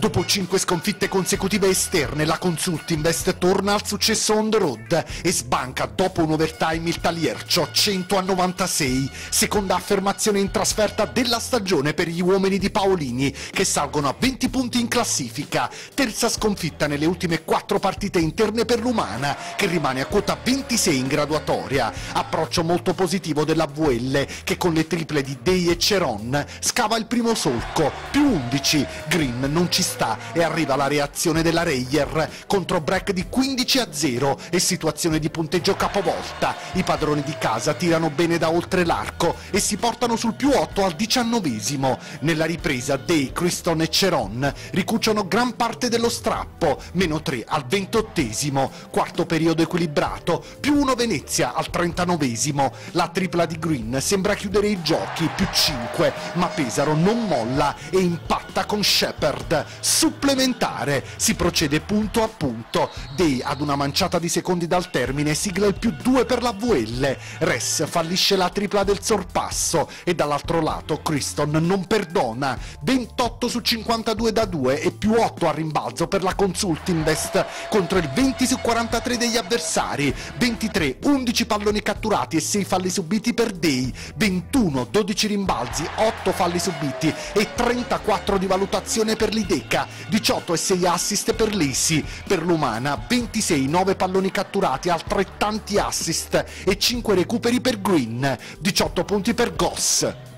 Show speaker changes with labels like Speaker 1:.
Speaker 1: Dopo 5 sconfitte consecutive esterne, la Consultinvest torna al successo on the road e sbanca dopo un overtime il Taliercio 100-96, seconda affermazione in trasferta della stagione per gli uomini di Paolini, che salgono a 20 punti in classifica, terza sconfitta nelle ultime 4 partite interne per l'Umana, che rimane a quota 26 in graduatoria. Approccio molto positivo della VL, che con le triple di Dei e Ceron scava il primo solco, più 11, Green non ci sta e arriva la reazione della Reyer, contro break di 15-0 e situazione di punteggio capovolta. I padroni di casa tirano bene da oltre l'arco e si portano sul più 8 al 19esimo. Nella ripresa Day, Criston e Ceron ricucciano gran parte dello strappo, meno 3 al 28esimo, quarto periodo equilibrato, più 1 Venezia al 39esimo. La tripla di Green sembra chiudere i giochi, più 5, ma Pesaro non molla e impatta con Shepard. Supplementare, si procede punto a punto. Day ad una manciata di secondi dal termine sigla il più 2 per la VL. Res fallisce la tripla del sorpasso e dall'altro lato Criston non perdona. 28 su 52 da 2 e più 8 a rimbalzo per la Consultinvest contro il 20 su 43 degli avversari. 23, 11 palloni catturati e 6 falli subiti per Day. 21, 12 rimbalzi, 8 falli subiti e 34 di valutazione per l'Ideca, 18 e 6 assist per Lisi. Per l'Umana 26, 9 palloni catturati, altrettanti assist e 5 recuperi per Green, 18 punti per Goss.